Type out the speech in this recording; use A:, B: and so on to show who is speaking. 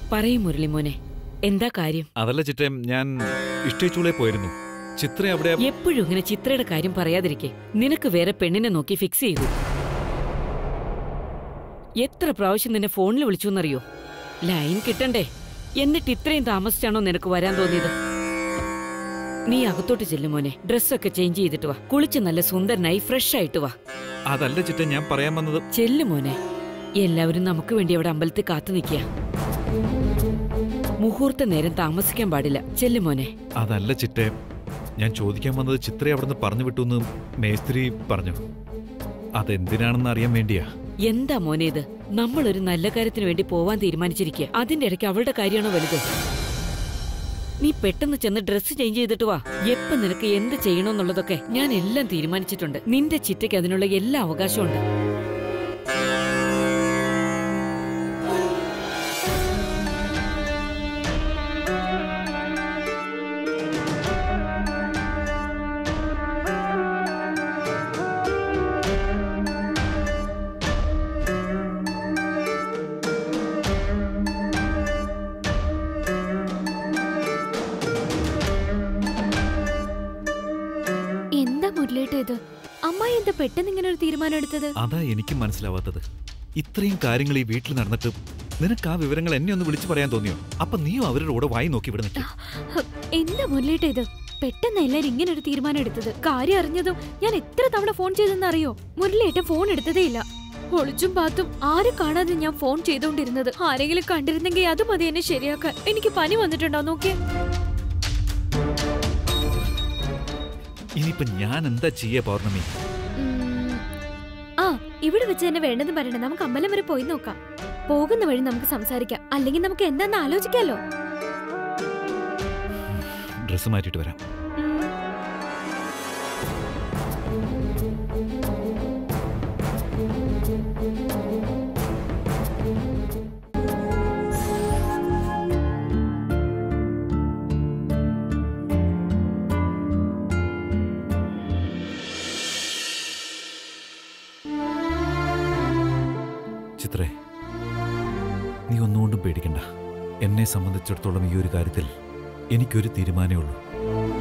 A: പറയും മുരളി മോനെ, എന്താ കാര്യം?
B: അതല്ല ചിറ്റേ, ഞാൻ ഇഷ്ടേച്ചൂളെ പോയിരുന്നു. ചിത്ര അവിടെ.
A: എപ്പോഴും ഇങ്ങനെ ചിത്രയുടെ കാര്യം പറയാതിരിക്കെ. നിനക്ക് വേറെ പെണ്ണിനെ നോക്കി ഫിക്സ് ചെയ്തു. എത്ര പ്രാവശ്യം നിന്നെ ഫോണിൽ വിളിച്ചു എന്നറിയോ? ലൈൻ കിട്ടണ്ടേ? എന്നിട്ട് ഇത്രയും താമസിച്ചാണോ നിനക്ക് വരാൻ തോന്നിയത്? നീ അകത്തോട്ട് ചെല്ലു മോനെ. ഡ്രസ്സൊക്കെ ചേഞ്ച് ചെയ്തിട്ട് വാ. കുളിച്ച് നല്ല സുന്ദരനായി ഫ്രഷ് ആയിട്ട് വാ.
B: അതല്ല ചിറ്റ, ഞാൻ പറയാൻ വന്നത്.
A: ചെല്ലു മോനെ. എല്ലാവരും നമുക്ക് വേണ്ടി അവിടെ അമ്പലത്തിൽ കാത്തു നിൽക്കുക. മുഹൂർത്ത നേരം താമസിക്കാൻ പാടില്ല. ചെല്ലു മോനെ.
B: അതല്ല ചിറ്റേ, ഞാൻ ചോദിക്കാൻ വന്നത് ചിത്രയെ അവിടുന്ന് പറഞ്ഞു വിട്ടുന്ന് മേസ്ത്രി പറഞ്ഞു. അതെന്തിനാണെന്ന് അറിയാൻ വേണ്ടിയാ.
A: എന്താ മോനെ ഇത്? നമ്മളൊരു നല്ല കാര്യത്തിന് വേണ്ടി പോവാൻ തീരുമാനിച്ചിരിക്കുക. അതിന്റെ ഇടയ്ക്ക് അവളുടെ കാര്യമാണോ വലുത്? നീ പെട്ടെന്ന് ചെന്ന് ഡ്രസ്സ് ചേഞ്ച് ചെയ്തിട്ട് വാ. എപ്പോ നിനക്ക് എന്ത് ചെയ്യണമെന്നുള്ളതൊക്കെ ഞാൻ എല്ലാം തീരുമാനിച്ചിട്ടുണ്ട്. നിന്റെ ചിറ്റയ്ക്ക് അതിനുള്ള എല്ലാ അവകാശമുണ്ട്.
C: അമ്മായി എന്താ പെട്ടെന്ന് ഇങ്ങനെ ഒരു തീരുമാനം എടുത്തത്?
B: അതാ എനിക്കും മനസ്സിലാവാത്തത്. ഇത്രയും കാര്യങ്ങൾ ഈ വീട്ടിൽ നടന്നിട്ട് നിനക്ക് ആ വിവരങ്ങൾ എന്നെ ഒന്ന് വിളിച്ചു പറയാൻ തോന്നിയോ? അപ്പൊ നീയോ അവരുടെ കൂടെ വായി നോക്കി ഇവിടെ നിൽക്കും.
C: എന്താ മുരളിയേട്ട ഇത്? പെട്ടെന്ന് എല്ലാരും ഇങ്ങനെ ഒരു തീരുമാനം എടുത്തത്. കാര്യം അറിഞ്ഞതും ഞാൻ എത്ര തവണ ഫോൺ ചെയ്തെന്ന് അറിയോ? മുരളിയേട്ട ഫോൺ എടുത്തതേ ഇല്ല. ഒളിച്ചും പാത്തും ആരും കാണാതെ ഞാൻ ഫോൺ ചെയ്തോണ്ടിരുന്നത്. ആരെങ്കിലും കണ്ടിരുന്നെങ്കിൽ അത് മതി എന്നെ ശരിയാക്കാൻ. എനിക്ക് പനി വന്നിട്ടുണ്ടോ നോക്കിയേ.
B: ഇനിയിപ്പൊ ഞാൻ എന്താ ചെയ്യാ പൗർണമി?
C: ആ, ഇവിടെ വെച്ച് തന്നെ വേണ്ടെന്ന് പറയണേ. നമുക്ക് അമ്പലം വരെ പോയി നോക്കാം. പോകുന്ന വഴി നമുക്ക് സംസാരിക്കാം. അല്ലെങ്കിൽ നമുക്ക് എന്താന്ന് ആലോചിക്കാലോ.
B: ഡ്രസ് മാറ്റിട്ട് വരാം. ചിത്രേ, നീ ഒന്നുകൊണ്ടും പേടിക്കണ്ട. എന്നെ സംബന്ധിച്ചിടത്തോളം ഈ ഒരു കാര്യത്തിൽ എനിക്കൊരു തീരുമാനമേ ഉള്ളൂ.